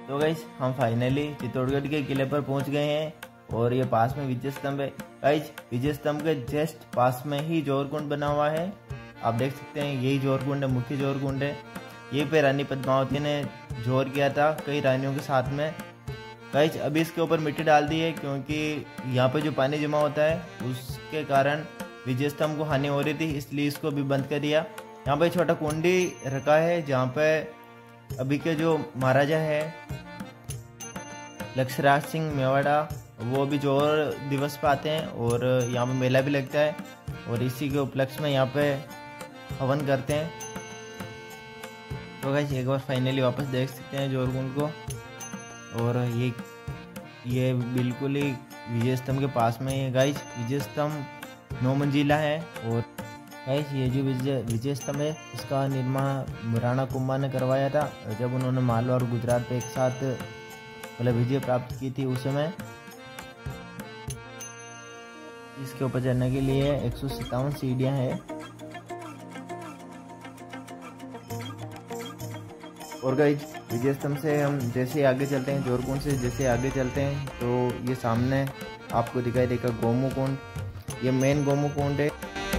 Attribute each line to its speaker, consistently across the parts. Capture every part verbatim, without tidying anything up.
Speaker 1: तो गाइस हम फाइनली चित्तौड़गढ़ के किले पर पहुंच गए हैं और ये पास में विजय स्तंभ है। गाइस विजय स्तंभ के जस्ट पास में ही जोरकुंड बना हुआ है, आप देख सकते हैं। यही जोरकुंड है, मुख्य जोरकुंड है। ये पे रानी पद्मावती ने जोर किया था कई रानियों के साथ में। गाइस अभी इसके ऊपर मिट्टी डाल दी है क्योंकि यहाँ पे जो पानी जमा होता है उसके कारण विजय स्तंभ को हानि हो रही थी, इसलिए इसको भी बंद कर दिया। यहाँ पे छोटा कुंडी रखा है जहाँ पे अभी के जो महाराजा है लक्ष्यराज सिंह मेवाड़ा वो भी जोर दिवस पे आते हैं और यहाँ पे मेला भी लगता है और इसी के उपलक्ष्य में यहाँ पे हवन करते हैं। तो गाइस एक बार फाइनली वापस देख सकते हैं जोरकुंड को। और ये ये बिल्कुल ही विजय स्तंभ के पास में है। गाइस विजय स्तंभ नौ मंजिला है और गाइस ये जो विजय विजय स्तंभ है इसका निर्माण राणा कुंभा ने करवाया था जब उन्होंने मालवा और गुजरात पे एक साथ मतलब विजय प्राप्त की थी उस समय। इसके ऊपर चढ़ने के लिए एक सौ सत्तावन सीढ़ियाँ हैं। और गाइस विजय स्तंभ से हम जैसे आगे चलते हैं, जोरकुंड से जैसे आगे चलते हैं तो ये सामने आपको दिखाई देगा गोमू कुंड। ये मेन गोमू कुंड है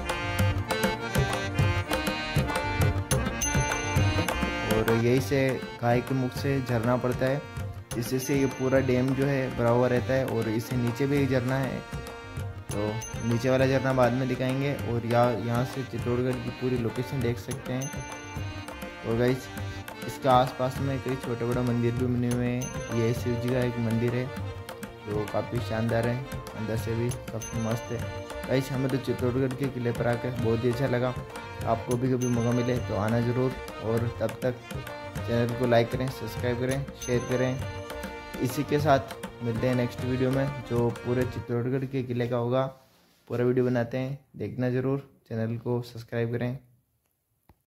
Speaker 1: और यही से गाय के मुख से झरना पड़ता है, इससे से ये पूरा डैम जो है भरा हुआ रहता है। और इससे नीचे भी एक झरना है, तो नीचे वाला झरना बाद में दिखाएंगे। और यहाँ यहाँ से चित्तौड़गढ़ की पूरी लोकेशन देख सकते हैं। और गाइस इसके आसपास में कई छोटे बड़े मंदिर भी बने हुए हैं। ये शिव जी का एक मंदिर है जो काफ़ी शानदार है, अंदर से भी काफ़ी मस्त है। गाइस हमें तो चित्तौड़गढ़ के किले पर आकर बहुत ही अच्छा लगा। आपको भी कभी मौका मिले तो आना ज़रूर। और तब तक चैनल को लाइक करें, सब्सक्राइब करें, शेयर करें। इसी के साथ मिलते हैं नेक्स्ट वीडियो में जो पूरे चित्तौड़गढ़ के किले का होगा। पूरा वीडियो बनाते हैं, देखना ज़रूर, चैनल को सब्सक्राइब करें।